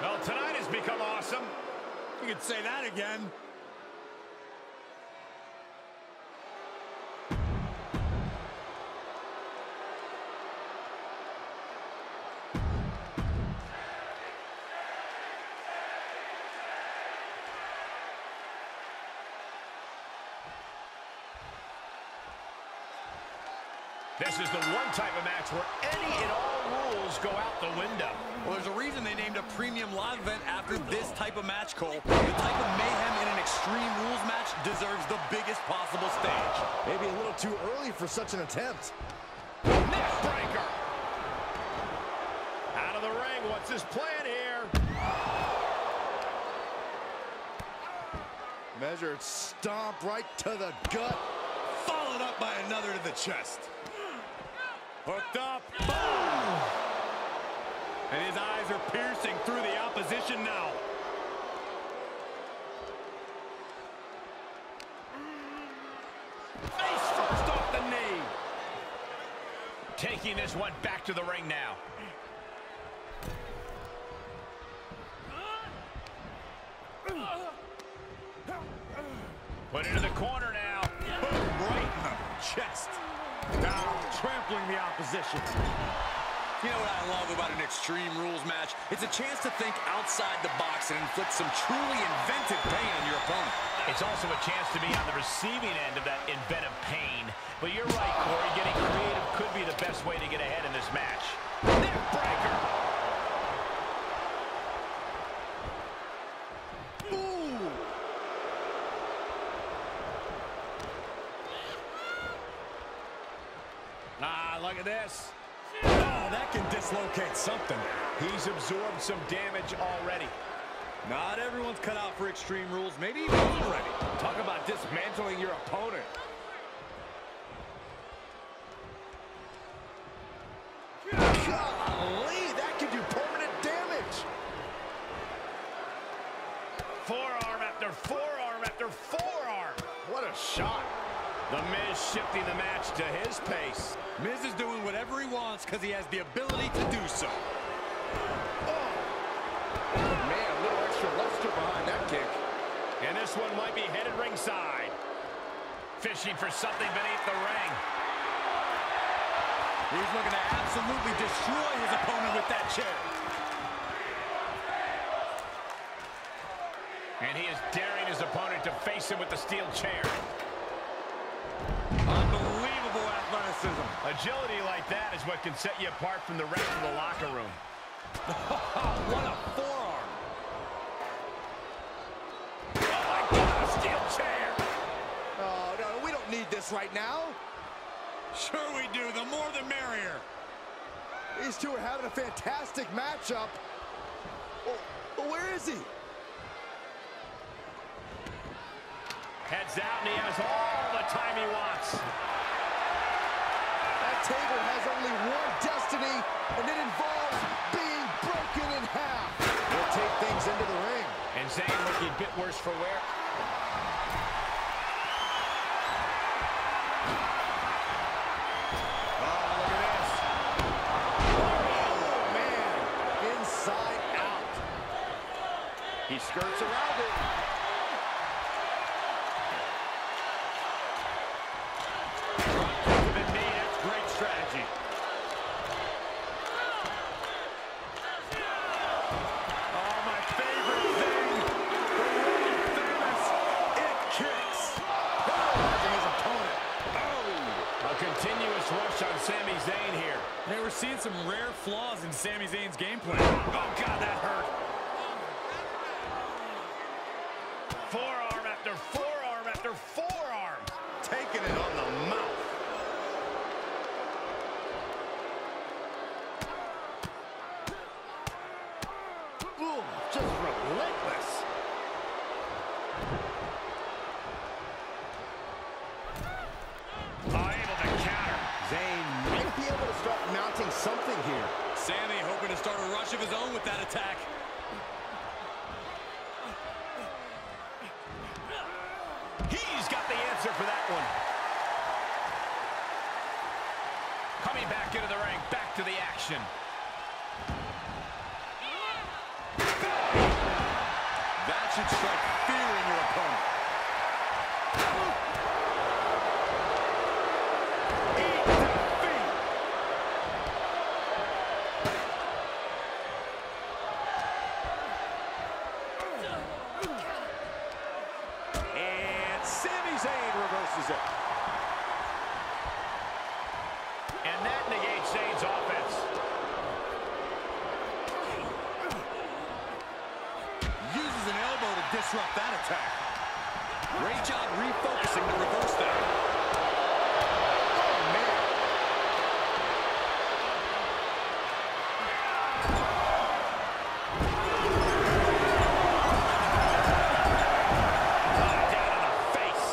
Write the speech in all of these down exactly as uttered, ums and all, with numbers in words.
Well, tonight has become awesome. You could say that again. This is the one type of match where any and all rules go out the window. Well, there's a reason they named a premium live event after this type of match, Cole. The type of mayhem in an Extreme Rules match deserves the biggest possible stage. Maybe a little too early for such an attempt. Neck breaker. Out of the ring, what's his plan here? Measured stomp right to the gut. Followed up by another to the chest. Hooked up. Boom! And his eyes are piercing through the opposition now. Face first off the knee. Taking this one back to the ring now. Put it in the corner now. Boom, right in the chest. Now trampling the opposition. You know what I love about an Extreme Rules match? It's a chance to think outside the box and inflict some truly inventive pain on your opponent. It's also a chance to be on the receiving end of that inventive pain. But you're right, Corey. Getting creative could be the best way to get ahead in this match. Neck breaker. Ooh. Ah, look at this. Oh, that can dislocate something. He's absorbed some damage already. Not everyone's cut out for Extreme Rules. Maybe he wasn't ready. Talk about dismantling your opponent. Golly, that could do permanent damage. Forearm after forearm after forearm. What a shot. The Miz shifting the match to his pace. Miz is doing whatever he wants because he has the ability to do so. Oh. Man, a little extra luster behind that kick. And this one might be headed ringside. Fishing for something beneath the ring. He's looking to absolutely destroy his opponent with that chair. And he is daring his opponent to face him with the steel chair. Unbelievable athleticism. Agility like that is what can set you apart from the rest of the locker room. What a forearm. Oh my God, a steel chair. Oh, no, we don't need this right now. Sure we do. The more the merrier. These two are having a fantastic matchup. Oh, oh, where is he? Heads out, and he has all the time he wants. That table has only one destiny, and it involves being broken in half. We'll take things into the ring. And Zayn looking a bit worse for wear. Oh, look at this. Oh, man. Inside out. He skirts around it. Strategy. Oh, my favorite thing. The world famous It Kicks. Paralyzing his opponent. Oh. A continuous rush on Sami Zayn here. Hey, we're seeing some rare flaws in Sami Zayn's game plan. Oh, God, that hurt. Forearm after forearm after forearm. Taking it on the mouth. Ooh, just relentless. Oh, able to counter. Zayn might be able to start mounting something here. Sami hoping to start a rush of his own with that attack. He's got the answer for that one. Coming back into the ring, back to the action. should strike fear in your opponent. Eat defeat. And Sami Zayn reverses it. And that negates Zayn's offense. Uses an elbow to disrupt that attack. Great job refocusing to reverse that. Oh, man. Oh, down in the face.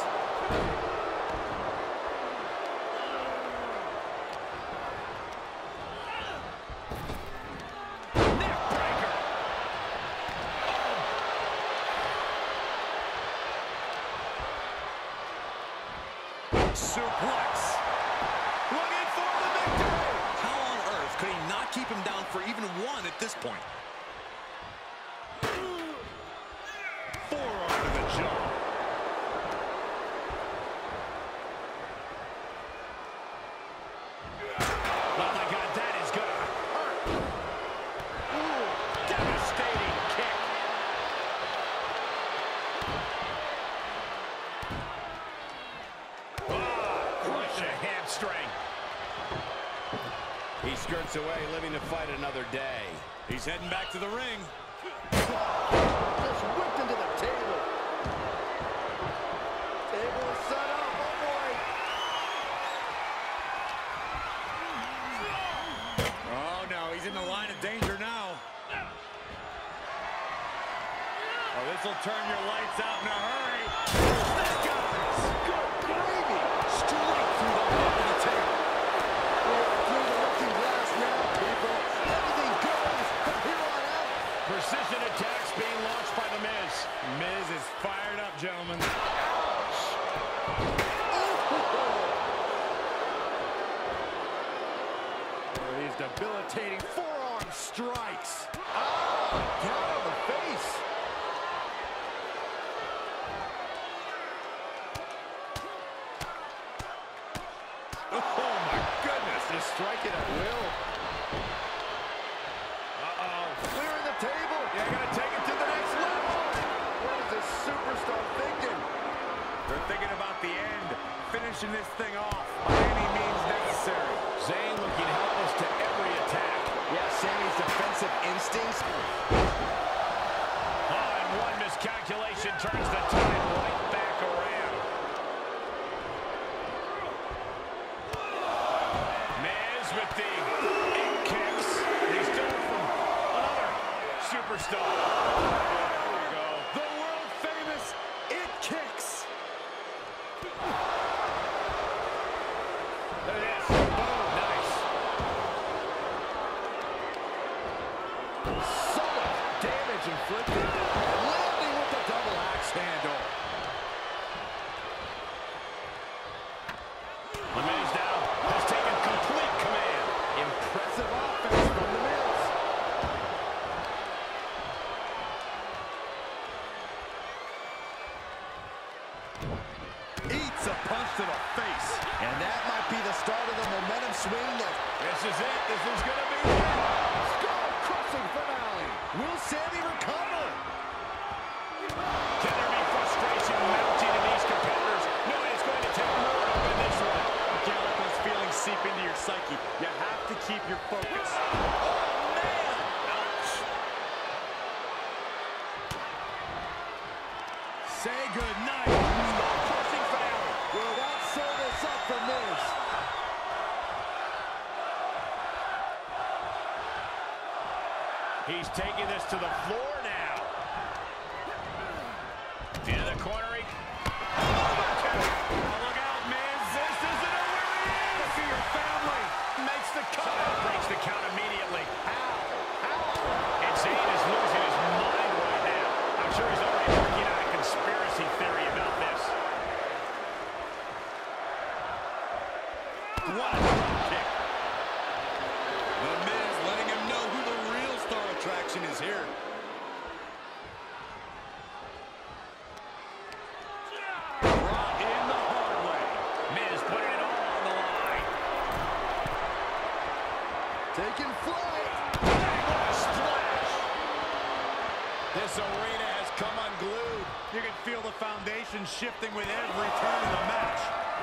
Neck breaker. Suplex. Looking for the victory. How on earth could he not keep him down for even one at this point? Forearm to the jaw. Oh my God, that is gonna hurt. Ooh, devastating kick. Oh, crush a hamstring. He skirts away, living to fight another day. He's heading back to the ring. Just whipped into the table. Table is set up. Oh, boy. Oh, no, he's in the line of danger now. Oh, this will turn your lights out in a hurry. This guy's Good gravy. straight through the middle of the table. We're through the looking glass now, people. Everything goes from here on out. Precision attacks being launched by The Miz. Miz is fired up, gentlemen. These debilitating forearm strikes. Ah, down on the face. Oh, my goodness. Just strike it at will. Uh-oh. Clearing the table. They're going to take it to the next level. What is this superstar thinking? They're thinking about the end, finishing this thing off by any means necessary. Zayn looking helpless to every attack. Yeah, Sami's defensive instincts. Oh, and one miscalculation turns the tide right back around. Miz with the eight kicks. He's done from another superstar. There we go. The world famous It Kicks. There it is. Boom. Nice. So much damage inflicted. Landing with the double axe handle. The Miz now has taken complete command. Impressive offense from the Miz. Eats a punch to the face. And that might be the start of the momentum swing that This is it. This is going to be it. skull-crushing finale. Will Sami recover? Can there be frustration mounting in these competitors? No, it's going to take more to win this one. You can't let those feelings seep into your psyche. You have to keep your focus. Say goodnight. Skull-crushing finale. Will that sew this up for Miz? He's taking this to the floor now. Into the corner. He... Oh, look out, Miz. This isn't over yet. Look at your family. makes the count. Breaks the count immediately. How? How? And Zayn is losing his mind right now. I'm sure he's already working on a conspiracy theory about this. What a drop kick. The Miz letting him know who the real star attraction is here. Taking flight. What a splash! This arena has come unglued. You can feel the foundation shifting with every turn of the match.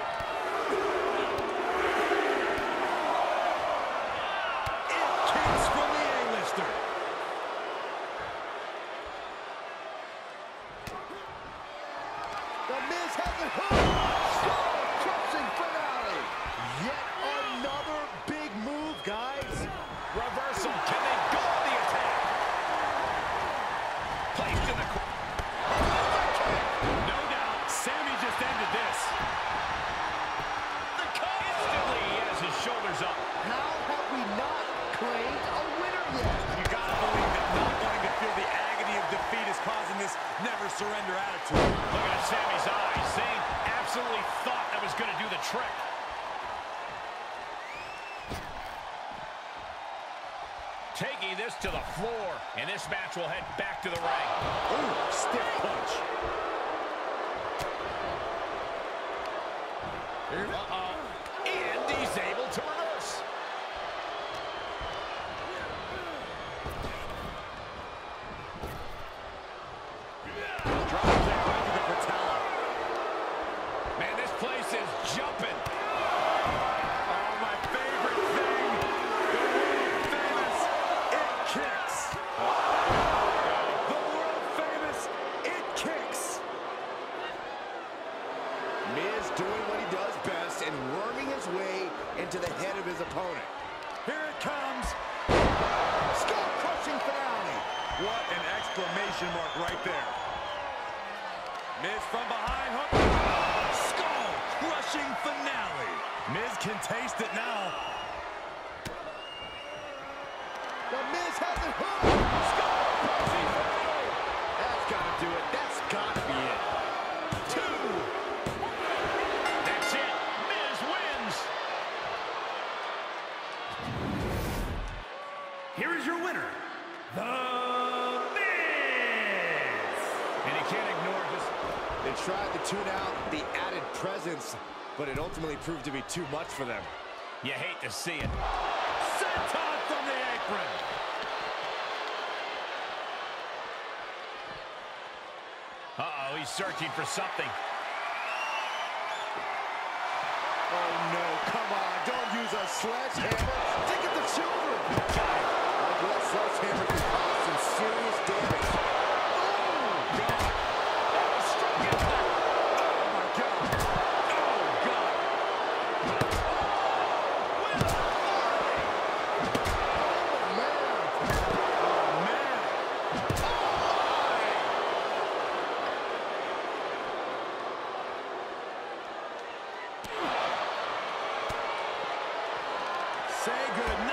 It kicks from the A-lister. The Miz has it hooked. Skull-crushing finale. Yet another big move, guys. Reversal. Can they go on the attack? Placed in the corner. No doubt, Sami just ended this. The cut. Instantly, he has his shoulders up. How have we not claimed a winner yet? You gotta believe that not wanting to feel the agony of defeat is causing this never surrender attitude. Look at Sami's eyes. Zayn absolutely thought that was going to do the trick. Taking this to the floor, and this match will head back to the ring. Ooh, stiff punch. Uh-oh. And he's able to reverse. Drop kick right to the patella. Man, this place is jumping. Oh, my favorite thing. The world famous It Kicks. The world famous It Kicks. Miz doing what he does best and worming his way into the head of his opponent. Here it comes. Skull-crushing finale. What an exclamation mark right there. Miz from behind hook. Skull-crushing finale. Miz can taste it now. The Miz has it hooked. Skull-crushing finale. That's got to do it. That's got to be it. Two. That's it. Miz wins. Here is your winner, The Miz. And you can't ignore this. They tried to tune out the added presence, but it ultimately proved to be too much for them. You hate to see it. Senton from the apron. Uh-oh, he's searching for something. Oh, no. Come on. Don't use a sledgehammer. Think of the children. Like that sledgehammer can cause some serious damage. Oh, God. Oh, struck out there. Oh, my God. Oh, God. Oh, man. Oh, man. Say good